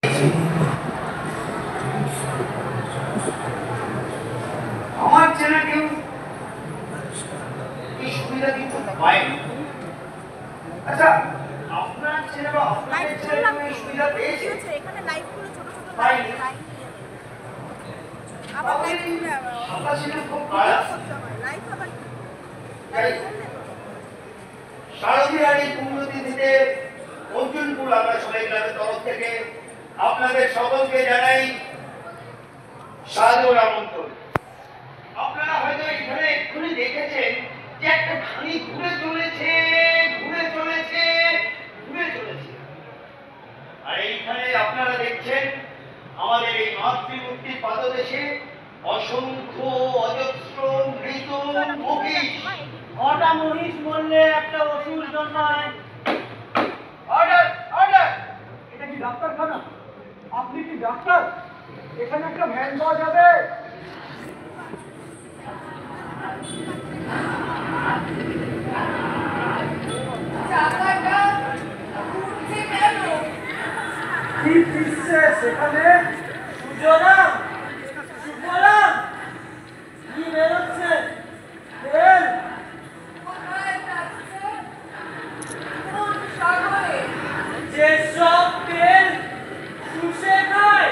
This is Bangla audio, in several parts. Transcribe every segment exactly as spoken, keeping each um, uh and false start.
আমার ছেলে কেউ এই সুবিধা কিন্তু পায়নি। আচ্ছা, আপনার ছেলে বা আপনাদের ছেলে এই সুবিধা পেয়েছে? এখানে লাইভগুলো ছোট ছোট পায়নি। আবার লাইভ আপনার ছেলে খুব খারাপ। শারদীয়ার এই পুণ্যতিথিতে অর্জুনপুর আমরা সবাই ক্লাবের তরফ থেকে আপনাদের সকলকে জানাই সাদর আমন্ত্রণ। আপনারা হয়তো এখানে এক্ষুনি দেখেছেন যে একটা ধানি ঘুরে চলেছে ঘুরে চলেছে ঘুরে চলেছে, আর এইখানে আপনারা দেখছেন আমাদের এই মাতৃমূর্তির পাদদেশে অসংখ্য অজস্র মৃত মহিষ। কটা মহিষ বললে একটা অসুর জন্মায়। Order order. এটা কি ডাক্তারখানা? আপনি কি ডাক্তার? এখানে একটা ভ্যান পাওয়া যাবে? কি দিচ্ছে সেখানে? সুজলাম সুফলাম কি বেরোচ্ছে? তেল যেসব তেল শুষে খায়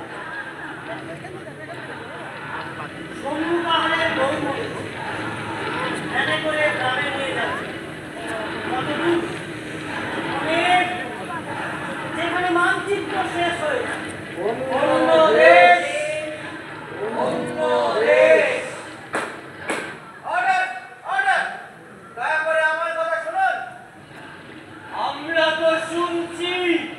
সমু পাহাড়ের বৌমতি ভ্যানে করে গ্রামে নিয়ে যাচ্ছে। কতদূর? অনেক, যেখানে মানচিত্র শেষ হয়েছে। অন্য দেশ, অন্য দেশ। Order order. দয়া করে আমার কথা শুনুন। আমরা তো শুনছি,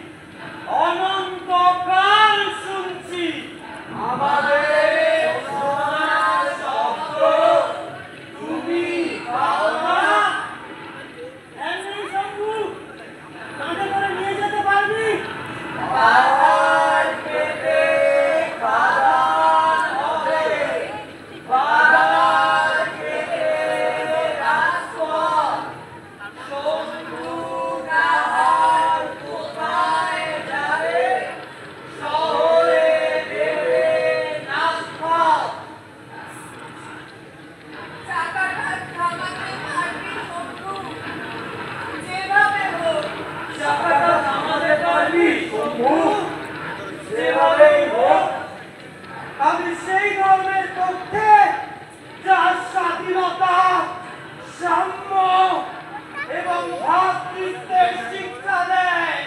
অনন্তকাল শুনছি। আমাদের সোনার শব্দ তুমি পাও না? এমনি শম্ভু, কাঁধে করে নিয়ে যেতে পারবি? পাহাড় কেটে বাগান হবে, বাগান কেটে রাজপথ। শম্ভু নাহার কোথায় যাবে? শহরে দেবে নাস্তা। চাকাটা থামাতে পারবি শম্ভু? যেভাবে হোক চাকাটা থামাতে পারবি শম্ভু? যেভাবেই হোক। আমি সেই ধর্মের পক্ষে যার স্বাধীনতা, সাম্য এবং ভ্রাতৃত্বের শিক্ষা দেয়।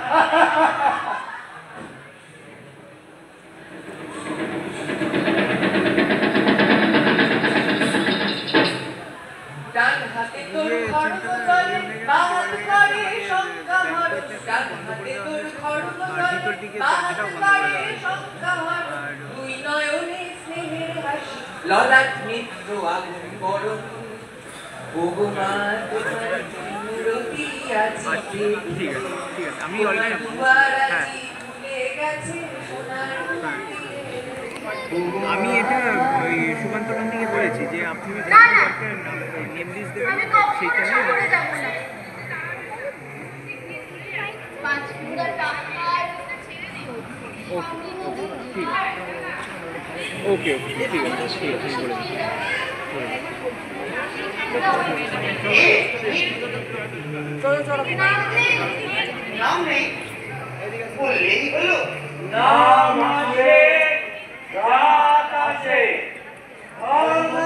ডান হাতে তোর খড়গ তলে বাঁ হাতে করে সংখ্যা ভর। ডান হাতে তোর খড়গ তলে বাঁ হাতে করে সংখ্যা ভর। দুই নয়নে স্নেহের হাসি, ললাট মিত্র আগুন গরম। ওগো মা তোমার মূরতি আজি ঠিক আছে ঠিক আছে আমি অলরেডি দুয়ার হ্যাঁ আজি ভুলে গেছে সোনার আমি এটা ওই সুকান্তরণ থেকে বলেছি যে আপনি নেম লিস্ট দেবেন সেইটা নিয়ে ওকে ওকে ওকে ঠিক আছে ঠিক আছে আমি বলে দিচ্ছি চলো চলো। নাম নেই বললেই হলো। নাম আছে, রাত আছে, ধর্ম